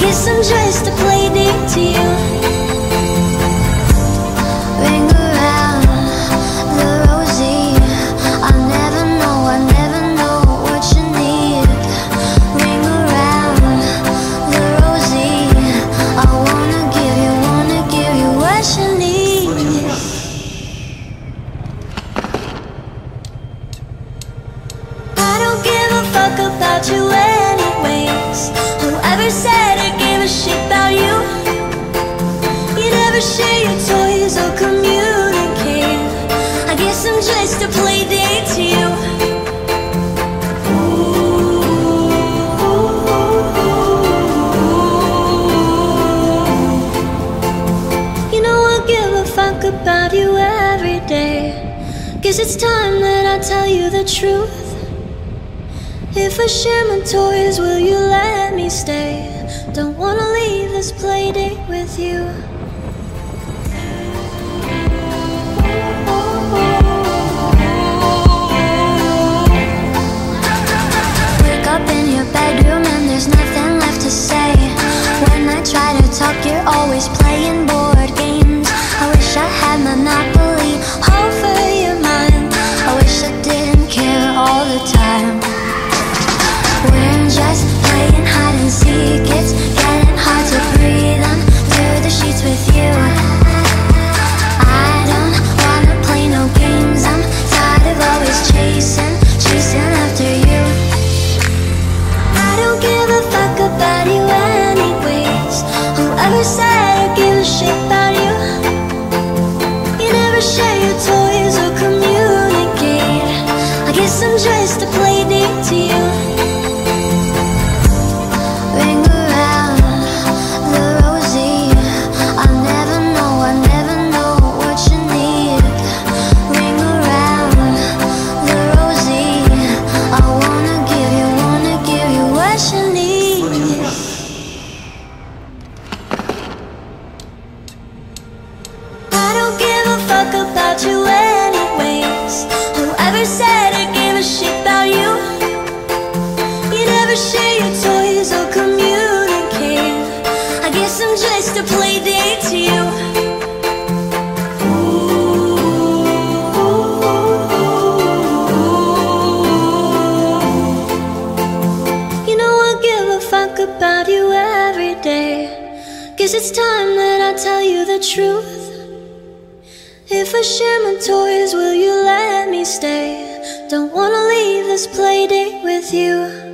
guess I'm just a play date to you. Ring around the rosy. I never know what you need. Ring around the rosy. I wanna give you what you need. I don't give a fuck about you anyways. Whoever said I gave a shit about you? You never share your toys or communicate. I guess I'm just a play date to you. You know I give a fuck about you every day. Guess it's time that I tell you the truth. If I share my toys, will you let me stay? Don't wanna leave this play date with you. Wake up in your bedroom and there's nothing left to say. When I try to talk, you're always playing board games. I wish I had Monopoly over your mind. I wish I didn't care all the time. We're just playing hide and seek. It's getting hard to breathe under the sheets with you. I don't wanna play no games. I'm tired of always chasing after you. I don't give a fuck about you anyways. Whoever said I give a shit about you? You never share your toys or communicate. I guess I'm just a play date to you. Ring around the rosy. I never know what you need. Ring around the rosy. I wanna give you what you need. I don't give a fuck about you anyways. Whoever said I gave a shit about you? You never share your toys or communicate. I guess I'm just a play date to you. You know I give a fuck about you every day. Guess it's time that I tell you the truth. If I share my toys, will you let me stay? Don't wanna leave this play date with you.